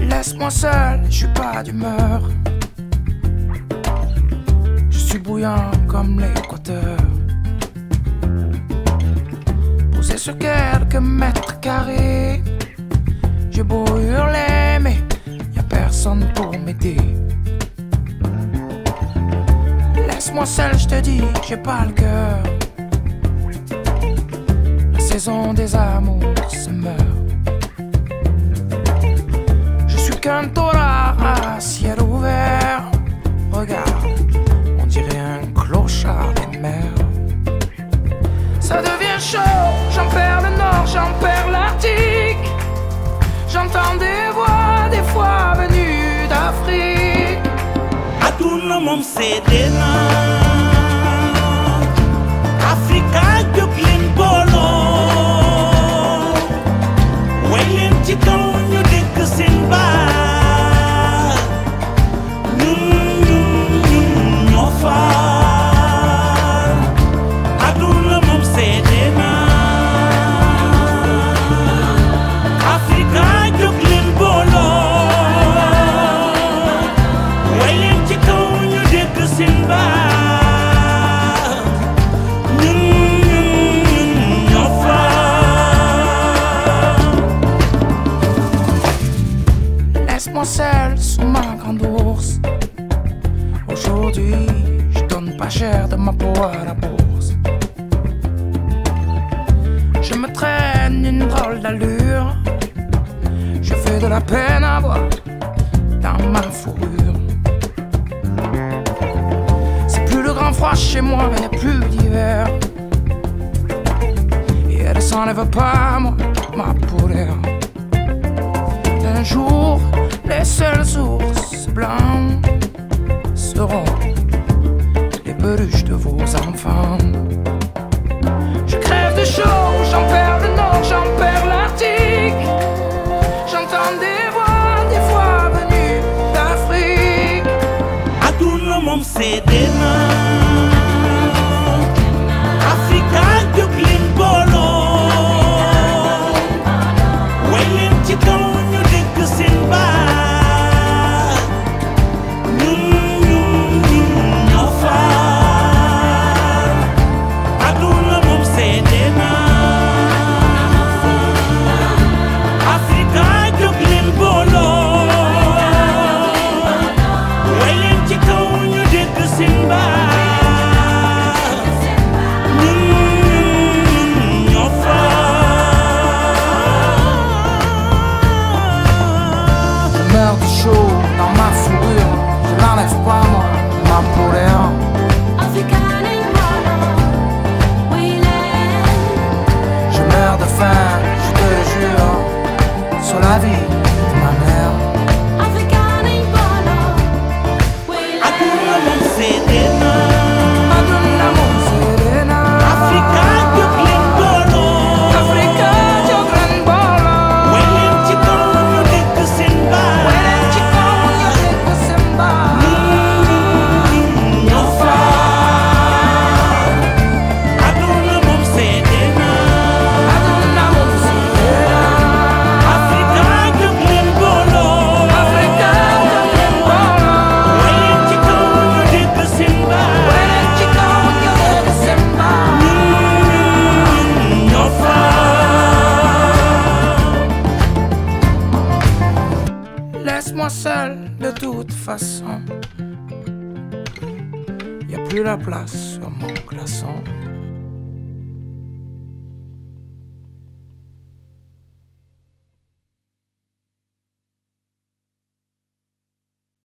Laisse-moi seul, je suis pas d'humeur. Je suis bouillant comme l'équateur. Posé sur quelques mètres carrés. J'ai beau hurler, mais y'a personne pour m'aider. Laisse-moi seul, je te dis, j'ai pas le cœur. La saison des amours se meurt. Je suis qu'un taureau à ciel ouvert. Regarde, on dirait un clochard des mers. Ça devient chaud, j'en perds le nord, j'en perds l'Arctique. J'entends des voix, des fois venues d'Afrique. Aduna mom sedena Africa joglin bolo Wayen ci kaw ñu dégg seen baat ñun ñoo faal Aduna mom sedena Africa joglin bolo Wayen ci kaw ñu dégg seen baat ñun ñoo faal Laisse-moi seul sous ma grande ours. Aujourd'hui, je donne pas cher de ma peau à la bourse. Je me traîne une drôle d'allure. Je fais de la peine à voir dans ma fourrure. C'est plus le grand froid chez moi, y'a plus d'hiver. Et elle s'enlève pas, moi, ma pourrière. Un jour, les seuls ours blancs seront les peluches de vos enfants. Je crève de chaud, j'en perds le nord, j'en perds l'Arctique. J'entends des voix, des fois venues d'Afrique. Aduna mom sedena Africa joglin bolo Wayen ci kaw ñu dégg seen baat ñun ñoo faal Aduna mom sedena Africa joglin bolo Wayen ci kaw ñu dégg seen baat ñun ñoo faal Je meurs de chaud dans ma fourrure. Je n'enlève pas, moi, ma pourrière. Je meurs de faim, je te le jure, sur la vie de ma mère. Aduna mom sedena Aduna mom sedena Africa joglin bolo Africa joglin bolo Wayen ci kaw ñu dégg seen baat Wayen ci kaw ñu dégg seen baat ñoo faal Aduna mom sedena Aduna mom sedena Africa joglin bolo Africa joglin bolo Wayen ci kaw ñu dégg seen baat Wayen ci kaw ñu dégg seen baat ñoo faal Laisse-moi seul de toute façon. Y a plus la place sur mon glaçon.